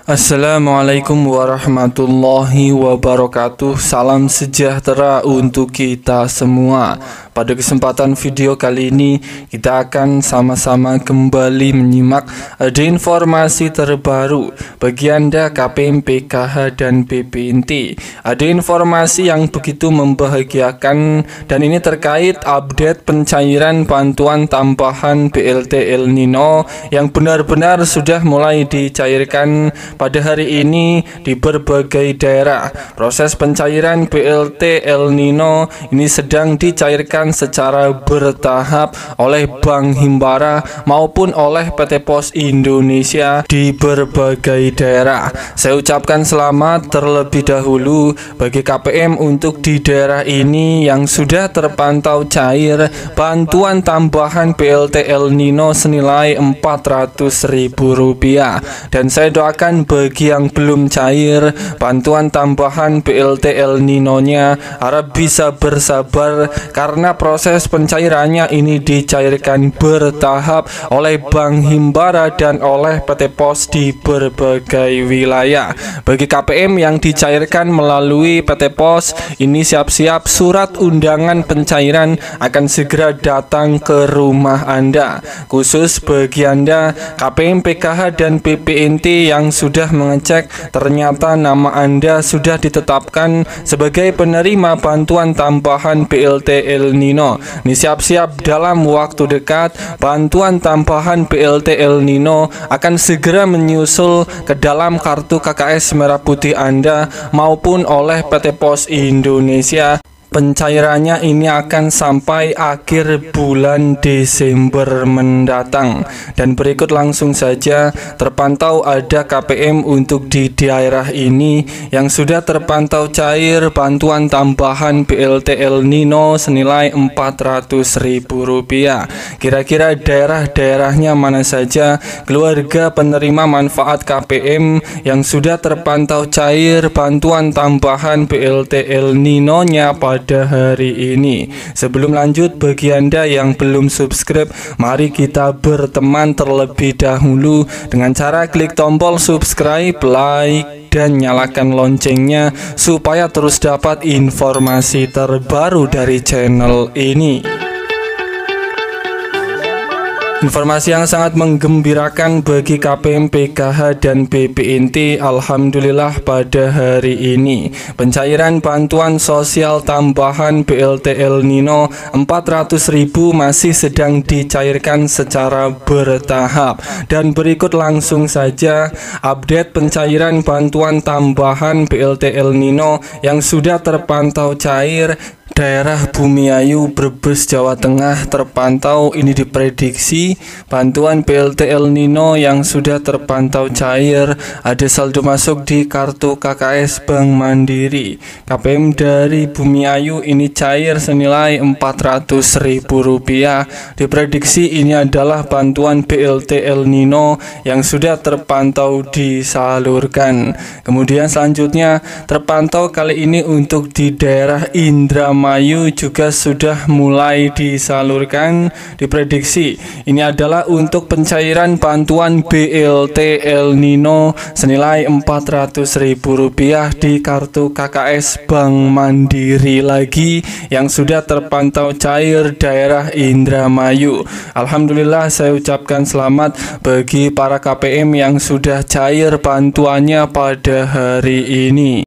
Assalamualaikum warahmatullahi wabarakatuh. Salam sejahtera untuk kita semua. Pada kesempatan video kali ini kita akan sama-sama kembali menyimak ada informasi terbaru bagi Anda KPM, PKH dan BPNT. Ada informasi yang begitu membahagiakan dan ini terkait update pencairan bantuan tambahan BLT El Nino yang benar-benar sudah mulai dicairkan pada hari ini di berbagai daerah. Proses pencairan BLT El Nino ini sedang dicairkan secara bertahap oleh Bank Himbara maupun oleh PT Pos Indonesia di berbagai daerah. Saya ucapkan selamat terlebih dahulu bagi KPM untuk di daerah ini yang sudah terpantau cair bantuan tambahan BLT El Nino senilai Rp400.000. Dan saya doakan bagi yang belum cair bantuan tambahan BLT El Nino-nya harap bisa bersabar karena proses pencairannya ini dicairkan bertahap oleh Bank Himbara dan oleh PT Pos di berbagai wilayah. Bagi KPM yang dicairkan melalui PT Pos, ini siap-siap surat undangan pencairan akan segera datang ke rumah Anda. Khusus bagi Anda KPM, PKH dan BPNT yang sudah mengecek ternyata nama Anda sudah ditetapkan sebagai penerima bantuan tambahan BLT El Nino. Ini siap-siap dalam waktu dekat bantuan tambahan BLT El Nino akan segera menyusul ke dalam kartu KKS Merah Putih Anda maupun oleh PT Pos Indonesia. Pencairannya ini akan sampai akhir bulan Desember mendatang. Dan berikut langsung saja terpantau ada KPM untuk di daerah ini yang sudah terpantau cair bantuan tambahan BLT El Nino senilai Rp400.000. Kira-kira daerah-daerahnya mana saja keluarga penerima manfaat KPM yang sudah terpantau cair bantuan tambahan BLT El Nino-nya pada hari ini. Sebelum lanjut, bagi Anda yang belum subscribe, mari kita berteman terlebih dahulu dengan cara klik tombol subscribe, like, dan nyalakan loncengnya supaya terus dapat informasi terbaru dari channel ini. Informasi yang sangat menggembirakan bagi KPM, PKH dan BPNT. Alhamdulillah pada hari ini pencairan bantuan sosial tambahan BLT El Nino Rp400.000 masih sedang dicairkan secara bertahap. Dan berikut langsung saja update pencairan bantuan tambahan BLT El Nino yang sudah terpantau cair. Daerah Bumiayu, Brebes, Jawa Tengah terpantau ini diprediksi bantuan BLT El Nino yang sudah terpantau cair ada saldo masuk di kartu KKS Bank Mandiri. KPM dari Bumiayu ini cair senilai Rp400.000. Diprediksi ini adalah bantuan BLT El Nino yang sudah terpantau disalurkan. Kemudian selanjutnya terpantau kali ini untuk di daerah Indramayu juga sudah mulai disalurkan. Diprediksi ini adalah untuk pencairan bantuan BLT El Nino senilai Rp400.000 di kartu KKS Bank Mandiri lagi yang sudah terpantau cair daerah Indramayu. Alhamdulillah, saya ucapkan selamat bagi para KPM yang sudah cair bantuannya pada hari ini.